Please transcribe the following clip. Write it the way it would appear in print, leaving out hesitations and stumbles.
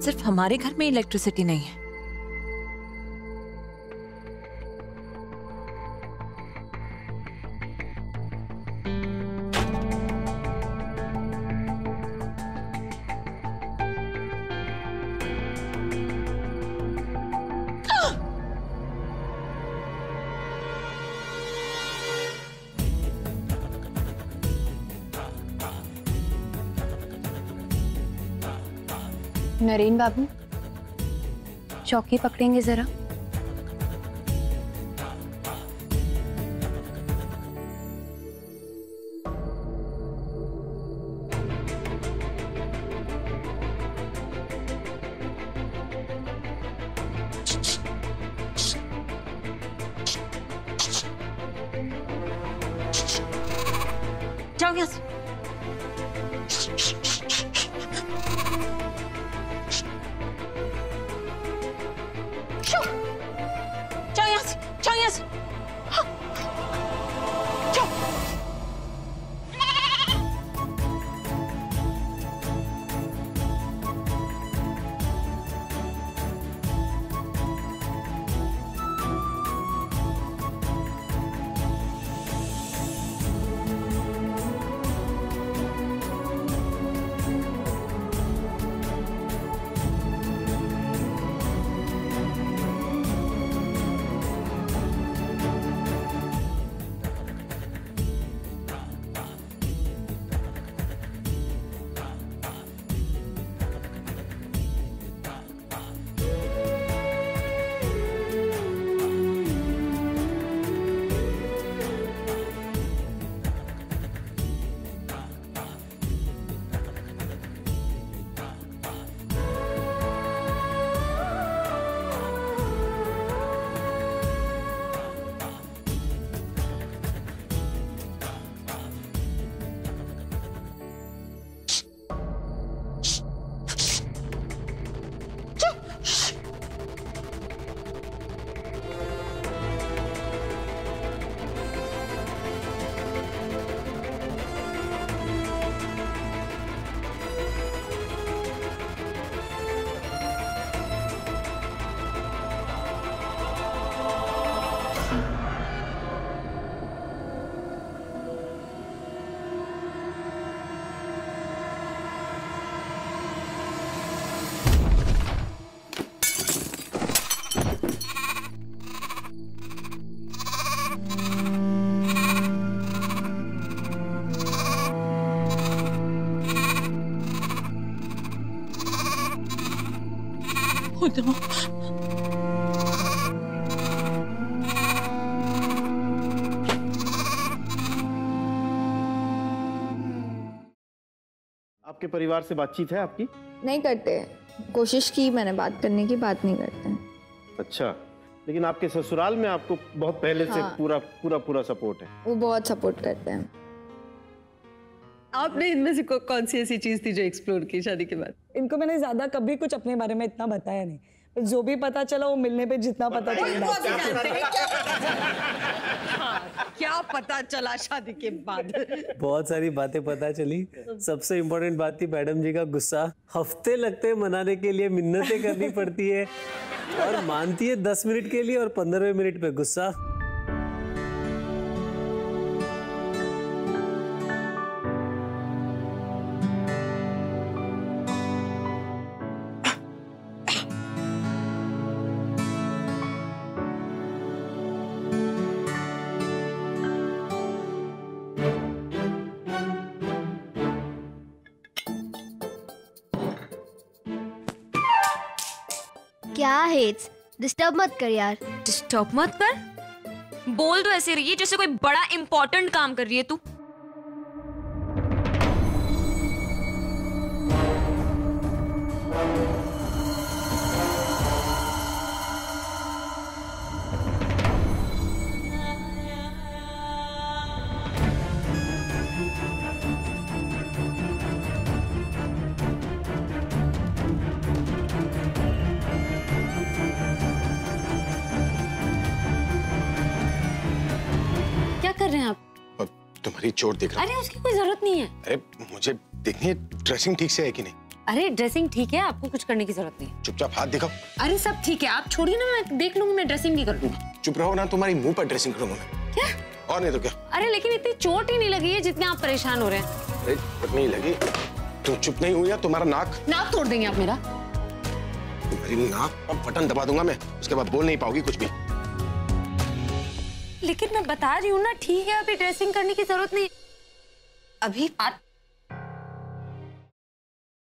सिर्फ हमारे घर में इलेक्ट्रिसिटी नहीं है। नरेन बाबू, चौकी पकड़ेंगे जरा। जाओ यहाँ से। Oh no. आपके परिवार से बातचीत है आपकी? नहीं करते, कोशिश की मैंने बात करने की, बात नहीं करते। अच्छा, लेकिन आपके ससुराल में आपको बहुत पहले से पूरा पूरा पूरा सपोर्ट है? वो बहुत सपोर्ट करते हैं। आपने इनमें से कौन सी ऐसी चीज थी जो एक्सप्लोर की शादी के बाद? इनको मैंने ज्यादा कभी कुछ अपने बारे में इतना बताया नहीं, पर जो भी पता चला वो मिलने पे जितना पता चला। क्या पता चला शादी के बाद? बहुत सारी बातें पता चली। सबसे इम्पोर्टेंट बात थी मैडम जी का गुस्सा। हफ्ते लगते हैं मनाने के लिए, मिन्नतें करनी पड़ती है और मानती है 10 मिनट के लिए और 15वें मिनट पे गुस्सा। क्या हेट्स, डिस्टर्ब मत कर यार। डिस्टर्ब मत कर? बोल तो ऐसे रही है जैसे कोई बड़ा इंपॉर्टेंट काम कर रही है तू। कर रहे हैं आप? तुम्हारी चोट देख रहा हूं। अरे उसकी कोई जरूरत नहीं है। अरे मुझे देखनी है ड्रेसिंग ठीक से है कि नहीं। अरे ड्रेसिंग ठीक है, आपको कुछ करने की जरूरत नहीं। चुपचाप हाथ दिखाओ। अरे सब ठीक है, आप छोड़िए ना, मैं देख लूंगी, मैं ड्रेसिंग नहीं कर दूंगी। चुप रहो ना, तुम्हारी मुंह पर ड्रेसिंग करूंगा मैं। क्या? और नहीं तो क्या। अरे लेकिन इतनी चोट ही नहीं लगी है जितने आप परेशान हो रहे हैं। अरे चोट नहीं लगी, तुम चुप नहीं हुई, तुम्हारा नाक तोड़ देंगे आप मेरा। तुम्हारी नाक पर बटन दबा दूंगा मैं, उसके बाद बोल नहीं पाओगी कुछ भी। लेकिन मैं बता रही हूँ ना, ठीक है, अभी ड्रेसिंग करने की जरूरत नहीं। अभी